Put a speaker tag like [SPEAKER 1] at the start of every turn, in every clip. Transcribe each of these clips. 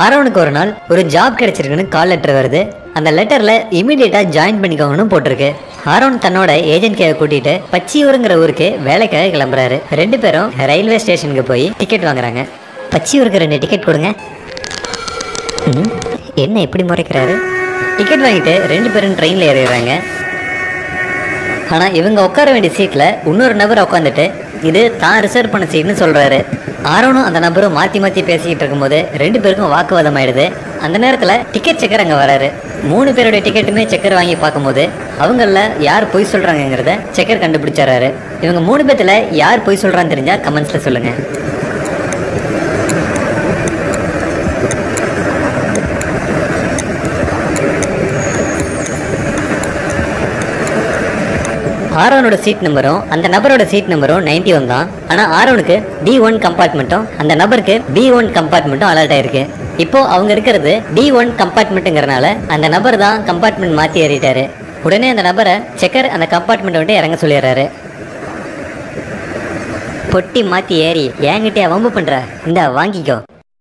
[SPEAKER 1] ஆரோனுக்கு ஒரு நாள் ஒரு ஜாப் கிடைச்சிருக்குன்னு கால் லெட்டர் வருது. அந்த லெட்டர்ல இமீடியட்டா ஜாயின் பண்ணிக்கோங்கன்னு போட்டிருக்கு. ஆரோன் தன்னோட ஏஜென்ட் கேவை கூட்டிட்டு பச்சியூருங்கிற ஊருக்கு வேலைக்காக கிளம்புறாரு. 2 பேரும் ரயில்வே ஸ்டேஷனுக்கு போய் டிக்கெட் வாங்குறாங்க. பச்சியூருக்கு 2 டிக்கெட் கொடுங்க. என்ன எப்படி முறைக்கிறாரு? டிக்கெட் வாங்கிட்டு 2 பேரும் ட்ரெயின்ல ஏறிடுறாங்க. ஆனா இவங்க உட்கார வேண்டிய சீட்ல இன்னொரு நபர் உட்காந்துட்டு இது தான் ரிசர்வ் பண்ண சீட்னு சொல்றாரு. ஆரோனும் அந்த நபரும் மாத்தி மாத்தி பேசிக்கிட்டு இருக்கும்போது 2 பேருக்கும் வாக்குவாதம் ஆயிடுது. அந்த நேரத்துல டிக்கெட் செக்கர் அங்க வராரு. 3 பேருடைய டிக்கெட்டுமே செக்கர் வாங்கி பார்க்கும்போது அவங்கள யார் பொய் சொல்றாங்கிறத செக்கர் கண்டுபிடிச்சாரு. இவங்க 3 பேத்துல யார் பொய் சொல்றான்னு தெரிஞ்சா கமெண்ட்ஸ்ல சொல்லுங்க. ஆரோனோட சீட் நம்பரும் அந்த நபரோட சீட் நம்பரும் 91 தான். ஆனா ஆரோனுக்கு D1 கம்பார்ட்மெண்ட்டும் அந்த நபருக்கு B1 கம்பார்ட்மெண்ட்டும் அலர்ட் ஆயிருக்கு. இப்போ அவங்க இருக்கிறது D1 கம்பார்ட்மெண்ட்டுங்கிறனால அந்த நபர் தான் கம்பார்ட்மெண்ட் மாத்தி ஏறிட்டாரு. உடனே அந்த நபரை செக்கர் அந்த கம்பார்ட்மெண்ட் விட்டு இறங்க சொல்லிடுறாரு. பொட்டி மாத்தி ஏறி என்கிட்டயே வம்பு பண்ற, இந்த வாங்கிக்கோ.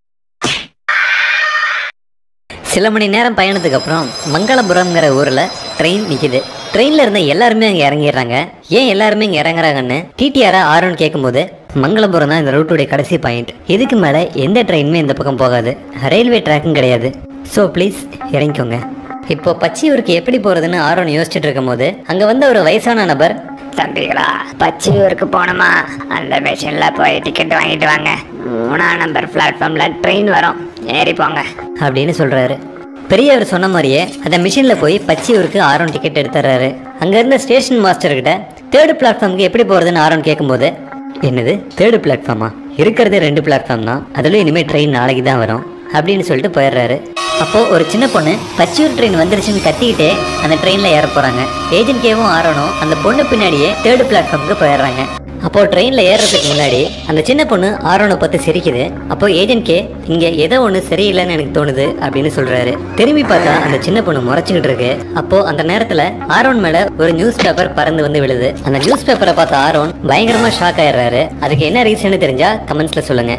[SPEAKER 1] சில மணி நேரம் பயணத்துக்கு அப்புறம் மங்களபுரம்ங்கிற ஊர்ல ட்ரெயின் நிக்குது. ட்ரெயின்ல இருந்த எல்லாருமே அங்கே இறங்கிடுறாங்க. ஏன் எல்லாருமே இங்கே இறங்குறாங்கன்னு டிடிஆரா ஆரோன் கேட்கும்போது மங்களபுரம் தான் இந்த ரூட்டுடைய கடைசி பாயிண்ட். இதுக்கு மேலே எந்த ட்ரெயினுமே இந்த பக்கம் போகாது. ரயில்வே ட்ராக்கும் கிடையாது. ஸோ ப்ளீஸ் இறங்கிக்கோங்க. இப்போ பச்சியூருக்கு எப்படி போகிறதுன்னு ஆரோன் யோசிச்சுட்டு இருக்கும் போது அங்கே வந்த ஒரு வயசான நபர்,
[SPEAKER 2] தம்பிகளா பச்சியூருக்கு போகணுமா? அந்த மிஷின்ல போய் டிக்கெட் வாங்கிட்டு வாங்க. 3ஆம் நம்பர் பிளாட்ஃபார்ம்ல ட்ரெயின் வரும், ஏறி போங்க
[SPEAKER 1] அப்படின்னு சொல்றாரு. பெரியவர் சொன்ன மாதிரியே அந்த மிஷினில் போய் பச்சியூருக்கு ஆரோன் டிக்கெட் எடுத்துறாரு. அங்கே இருந்த ஸ்டேஷன் மாஸ்டர்கிட்ட 3rd பிளாட்ஃபார்முக்கு எப்படி போகிறதுன்னு ஆரோன் கேட்கும்போது, என்னது 3rd பிளாட்ஃபார்மா? இருக்கிறதே 2 பிளாட்ஃபார்ம் தான், அதில் இனிமேல் ட்ரெயின் நாளைக்கு தான் வரும் அப்படின்னு சொல்லிட்டு போயிடுறாரு. அப்போது ஒரு சின்ன பொண்ணு பச்சியூர் ட்ரெயின் வந்துருச்சுன்னு கத்திக்கிட்டே அந்த ட்ரெயினில் ஏற போகிறாங்க. ஏஜென்ட் கேவும் ஆரோனும் அந்த பொண்ணு பின்னாடியே 3rd பிளாட்ஃபார்முக்கு போயிடுறாங்க. அப்போது ட்ரெயினில் ஏறுறதுக்கு முன்னாடி அந்த சின்ன பொண்ணு ஆரோனை பார்த்து சிரிக்குது. அப்போ ஏஜென்ட் கே, இங்கே ஏதோ ஒன்று சரியில்லைன்னு எனக்கு தோணுது அப்படின்னு சொல்கிறாரு. திரும்பி பார்த்தா அந்த சின்ன பொண்ணு முறைச்சிக்கிட்டு இருக்கு. அப்போது அந்த நேரத்தில் ஆரோன் மேலே ஒரு நியூஸ் பேப்பர் பறந்து வந்து விழுது. அந்த நியூஸ் பேப்பரை பார்த்த ஆரோன் பயங்கரமாக ஷாக் ஆயிடுறாரு. அதுக்கு என்ன ரீசன்னு தெரிஞ்சா கமெண்ட்ஸில் சொல்லுங்கள்.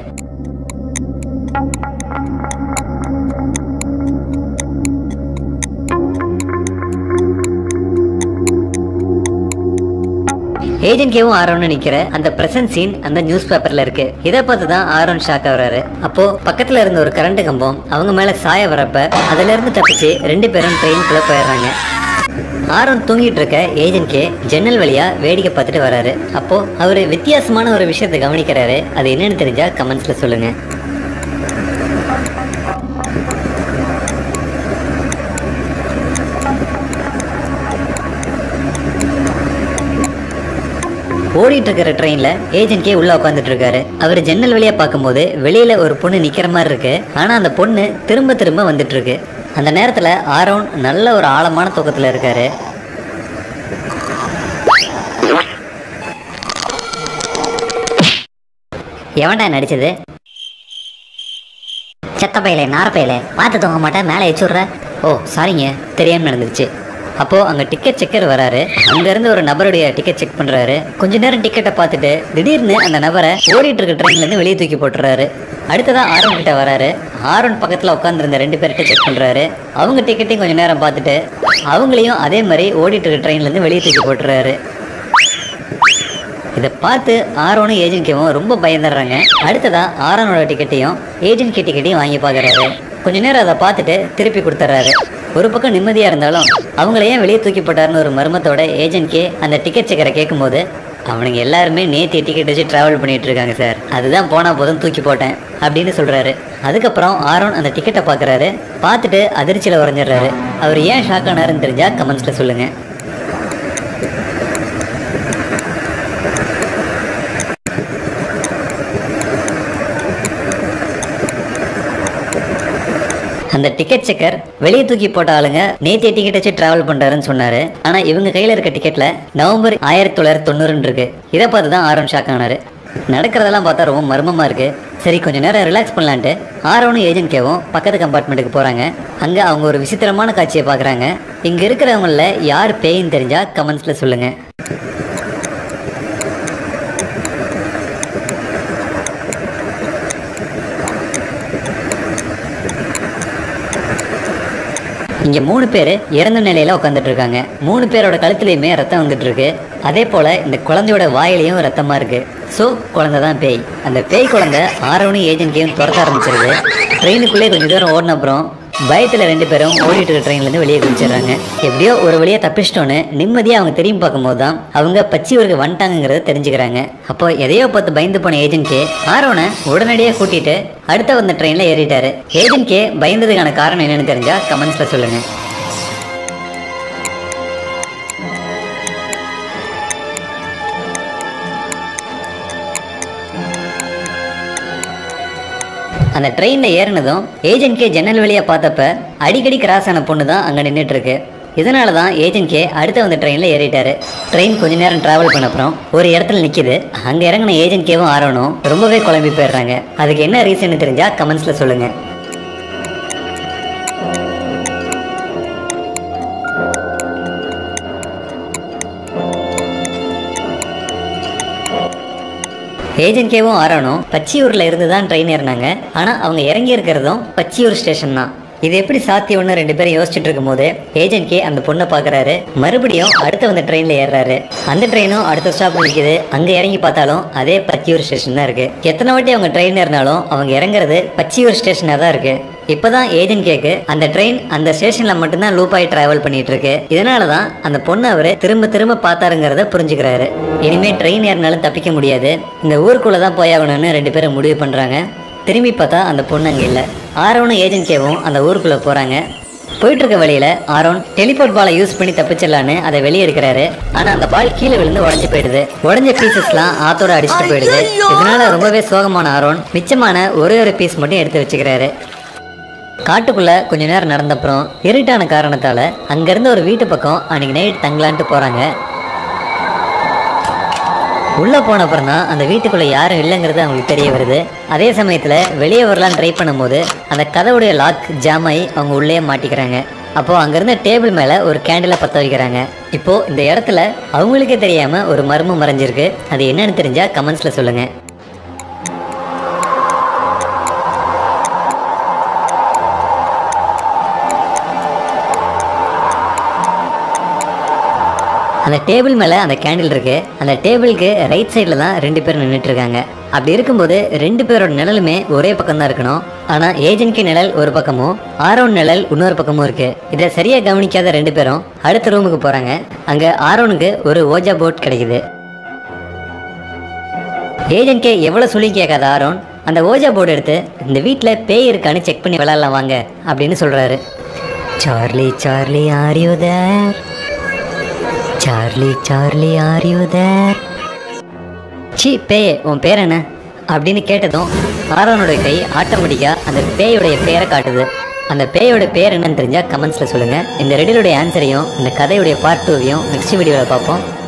[SPEAKER 1] ஏஜென்ட் கேவும் ஆரோனும் நிக்கிற அந்த பிரசன்ட் சீன் அந்த நியூஸ் பேப்பர்ல இருக்கு. இதை பார்த்து தான் ஆரோன் ஷாக் ஆகுறாரு. அப்போ பக்கத்துல இருந்த ஒரு கரண்ட் கம்பம் அவங்க மேல சாய வரப்ப அதுல இருந்து தப்பிச்சு 2 பேரும் ட்ரெயின்குள்ள போயிடுறாங்க. ஆரோன் தூங்கிட்டு இருக்க ஏஜென்ட் கே ஜன்னல் வழியா வேடிக்கை பார்த்துட்டு வராரு. அப்போ அவரு வித்தியாசமான ஒரு விஷயத்தை கவனிக்கிறாரு. அது என்னன்னு தெரிஞ்சா கமெண்ட்ஸ்ல சொல்லுங்க. ஓடிட்டு இருக்கிற ட்ரெயின்ல ஏஜென்ட் கே உள்ள உட்காந்துட்டு இருக்காரு. அவர் ஜன்னல் வழியா பார்க்கும்போது வெளியில ஒரு பொண்ணு நிக்கிற மாதிரி இருக்கு. ஆனா அந்த பொண்ணு திரும்ப திரும்ப வந்துட்டு இருக்கு. அந்த நேரத்துல ஆரோன் நல்ல ஒரு ஆழமான தூக்கத்துல இருக்காரு. எவன்டா நடிச்சது? செத்த பையலே, நார பையலே, பார்த்து தூங்க மாட்டேன், மேலே எச்சுடுற. ஓ சாரிங்க, தெரியாம நடந்துச்சு. அப்போ அங்க டிக்கெட் செக்கர் வராரு. அங்க இருந்து ஒரு நபருடைய டிக்கெட் செக் பண்றாரு. கொஞ்ச நேரம் டிக்கெட்டை பார்த்துட்டு திடீர்னு அந்த நபரை ஓடிட்டு இருக்க ட்ரெயின்ல இருந்து வெளியே தூக்கி போட்டுறாரு. அடுத்ததான் ஆரோன் கிட்ட வராரு. ஆரோன் பக்கத்துல உட்காந்துருந்த 2 பேர்கிட்ட செக் பண்றாரு. அவங்க டிக்கெட்டையும் கொஞ்ச நேரம் பார்த்துட்டு அவங்களையும் அதே மாதிரி ஓடிட்டு இருக்க ட்ரெயின்ல இருந்து வெளியே தூக்கி போட்டுறாரு. இதை பார்த்து ஆரோனும் ஏஜென்ட் கேவும் ரொம்ப பயந்துடுறாங்க. அடுத்ததா ஆரோனோட டிக்கெட்டையும் ஏஜென்ட் கே டிக்கெட்டையும் வாங்கி பார்க்கறாரு. கொஞ்ச நேரம் அதை பார்த்துட்டு திருப்பி கொடுத்துட்றாரு. ஒரு பக்கம் நிம்மதியாக இருந்தாலும் அவங்கள ஏன் வெளியே தூக்கி போட்டாருன்னு ஒரு மர்மத்தோட ஏஜென்ட் கே அந்த டிக்கெட் செக்கரை கேட்கும்போது, அவனுங்க எல்லாருமே நேற்று டிக்கெட் வச்சு ட்ராவல் பண்ணிட்டு இருக்காங்க சார், அதுதான் போனால் போதும் தூக்கி போட்டேன் அப்படின்னு சொல்கிறாரு. அதுக்கப்புறம் ஆரோன் அந்த டிக்கெட்டை பார்க்குறாரு. பார்த்துட்டு அதிர்ச்சியில் உறைஞ்சிடுறாரு. அவர் ஏன் ஷாக் ஆனாருன்னு தெரிஞ்சா கமெண்ட்ஸில் சொல்லுங்கள். அந்த டிக்கெட் செக்கர் வெளியே தூக்கி போட்ட ஆளுங்க நேற்று டிக்கெட் வச்சு டிராவல் பண்றாருன்னு சொன்னாரு. ஆனா இவங்க கையில இருக்க டிக்கெட்ல நவம்பர் 1990 இருக்கு. இதை பார்த்து தான் ஆரோன் ஷாக் ஆனாரு. நடக்கிறதெல்லாம் பார்த்தா ரொம்ப மர்மமா இருக்கு. சரி கொஞ்ச நேரம் ரிலாக்ஸ் பண்ணலான்ட்டு ஆரோனும் ஏஜென்ட் கேவும் பக்கத்து கம்பார்ட்மெண்ட்டுக்கு போறாங்க. அங்க அவங்க ஒரு விசித்திரமான காட்சியை பாக்குறாங்க. இங்க இருக்கிறவங்கள யார் பேயின்னு தெரிஞ்சா கமெண்ட்ஸ்ல சொல்லுங்க. இங்க 3 பேர் இறந்த நிலையில உட்காந்துட்டு இருக்காங்க. 3 பேரோட கழுத்துலயுமே ரத்தம் வந்துட்டு இருக்கு. அதே போல இந்த குழந்தையோட வாயிலையும் ரத்தமா இருக்கு. ஸோ குழந்தை தான் பேய். அந்த பேய் குழந்தை ஆரோனும் ஏஜென்ட்கையும் துரத்த ஆரம்பிச்சிருது. ட்ரெயினுக்குள்ளே கொஞ்சம் தூரம் ஓடின அப்புறம் பயத்தில் 2 பேரும் ஓடிட்டு இருக்க ட்ரெயின்லேருந்து வெளியே குதிச்சிடுறாங்க. எப்படியோ ஒரு வழியாக தப்பிச்சிட்டோன்னு நிம்மதியாக அவங்க திரும்பி பார்க்கும்போது தான் அவங்க பச்சியூருக்கு வந்துட்டாங்கிறத தெரிஞ்சுக்கிறாங்க. அப்போ எதையோ பார்த்து பயந்து போன ஏஜென்ட்கே ஆரோனை உடனடியாக கூட்டிட்டு அடுத்த வந்த ட்ரெயினில் ஏறிட்டாரு. ஏஜென்ட்கே பயந்ததுக்கான காரணம் என்னன்னு தெரிஞ்சா கமெண்ட்ஸில் சொல்லுங்க. அந்த ட்ரெயினில் ஏறினதும் ஏஜென்ட்கே ஜன்னல் வழியாக பார்த்தப்ப அடிக்கடி கிராஸ் ஆன பொண்ணு தான் அங்கே நின்றுட்டு இருக்கு. இதனால தான் ஏஜென்ட்கே அடுத்த வந்த ட்ரெயினில் ஏறிட்டாரு. ட்ரெயின் கொஞ்ச நேரம் டிராவல் பண்ண அப்புறம் ஒரு இடத்துல நிற்கிது. அங்கே இறங்கின ஏஜென்ட்கேவும் ஆரோனும் ரொம்பவே குழம்பி போயிடுறாங்க. அதுக்கு என்ன ரீசன் தெரிஞ்சா கமெண்ட்ஸில் சொல்லுங்க. ஏஜென்ட்கேவும் ஆரோனும் பச்சியூரில் இருந்து தான் ட்ரெயின் ஏறினாங்க. ஆனால் அவங்க இறங்கி இருக்கிறதும் பச்சியூர் ஸ்டேஷன் தான். இது எப்படி சாத்தியம்னு 2 பேரும் யோசிச்சுட்டு இருக்கும் போது ஏஜென்ட்கே அந்த பொண்ணை பார்க்குறாரு. மறுபடியும் அடுத்த வந்த ட்ரெயினில் ஏறுறாரு. அந்த ட்ரெயினும் அடுத்த ஸ்டாப் நிற்கிது. அங்கே இறங்கி பார்த்தாலும் அதே பச்சியூர் ஸ்டேஷன் தான் இருக்குது. எத்தனை வாட்டி அவங்க ட்ரெயின் ஏறினாலும் அவங்க இறங்குறது பச்சியூர் ஸ்டேஷனாக தான் இருக்குது. இப்போதான் ஏஜென்ட்கேக்கு அந்த ட்ரெயின் அந்த ஸ்டேஷனில் மட்டும்தான் லூப் ஆகி ட்ராவல் பண்ணிட்டு இருக்கு. இதனால தான் அந்த பொண்ணை அவர் திரும்ப திரும்ப பார்த்தாருங்கிறத புரிஞ்சுக்கிறாரு. இனிமேல் ட்ரெயின் ஏறினாலும் தப்பிக்க முடியாது, இந்த ஊருக்குள்ளே தான் போயாகணும்னு 2 பேரும் முடிவு பண்ணுறாங்க. திரும்பி பார்த்தா அந்த பொண்ணு அங்கே இல்லை. ஆரோனும் ஏஜென்ட்கேவும் அந்த ஊருக்குள்ளே போகிறாங்க. போயிட்டு இருக்க வழியில் ஆரோன் டெலிபோர்ட் பாலை யூஸ் பண்ணி தப்பிச்சிடலான்னு அதை வெளியே எடுக்கிறாரு. ஆனால் அந்த பால் கீழே விழுந்து உடஞ்சி போயிடுது. உடஞ்ச பீசஸ்லாம் ஆத்தோட அடிச்சுட்டு போயிடுது. இதனால ரொம்பவே சோகமான ஆரோன் மிச்சமான ஒரே ஒரு பீஸ் மட்டும் எடுத்து வச்சுக்கிறாரு. காட்டுக்குள்ள கொஞ்ச நேரம் நடந்தப்புறம் இருட்டான காரணத்தால அங்கிருந்து ஒரு வீட்டு பக்கம் அன்னைக்கு நைட் தங்கலான்ட்டு போறாங்க. உள்ள போன அப்புறம் தான் அந்த வீட்டுக்குள்ள யாரும் இல்லைங்கிறது அவங்களுக்கு தெரிய வருது. அதே சமயத்துல வெளியே வரலான்னு ட்ரை பண்ணும்போது அந்த கதவுடைய லாக் ஜாம் ஆகி அவங்க உள்ளே மாட்டிக்கிறாங்க. அப்போ அங்கிருந்த டேபிள் மேல ஒரு கேண்டிலை பற்ற வைக்கிறாங்க. இப்போ இந்த இடத்துல அவங்களுக்கே தெரியாம ஒரு மர்மம் மறைஞ்சிருக்கு. அது என்னன்னு தெரிஞ்சா கமெண்ட்ஸ்ல சொல்லுங்க. அந்த டேபிள் மேலே அந்த கேண்டில் இருக்குது. அந்த டேபிளுக்கு ரைட் சைடில் தான் 2 பேர் நின்றுட்டு இருக்காங்க. அப்படி இருக்கும்போது 2 பேரோட நிழலுமே ஒரே பக்கம் தான் இருக்கணும். ஆனால் ஏஜென்ட்கே நிழல் ஒரு பக்கமும் ஆரோன் நிழல் இன்னொரு பக்கமும் இருக்குது. இதை சரியாக கவனிக்காத 2 பேரும் அடுத்த ரூமுக்கு போகிறாங்க. அங்கே ஆரோனுக்கு ஒரு ஓஜா போர்ட் கிடைக்குது. ஏஜென்ட்கே எவ்வளோ சொல்லி கேட்காத ஆரோன் அந்த ஓஜா போர்டு எடுத்து இந்த வீட்டில் பேய் இருக்கான்னு செக் பண்ணி விளையாடலாம் வாங்க அப்படின்னு சொல்கிறாரு. Charlie Charlie are you there? Charlie Charlie are you there? சி பேயே, உன் பேர் என்ன அப்படின்னு கேட்டதும் ஆரோனோட கை ஆட்டோமேட்டிக்காக அந்த பேயோடைய பேரை காட்டுது. அந்த பேயோட பேர் என்னன்னு தெரிஞ்சால் கமெண்ட்ஸில் சொல்லுங்கள். இந்த ரெடியோடைய ஆன்சரையும் இந்த கதையுடைய பார்ட் 2வையும் நெக்ஸ்ட் வீடியோவில் பார்ப்போம்.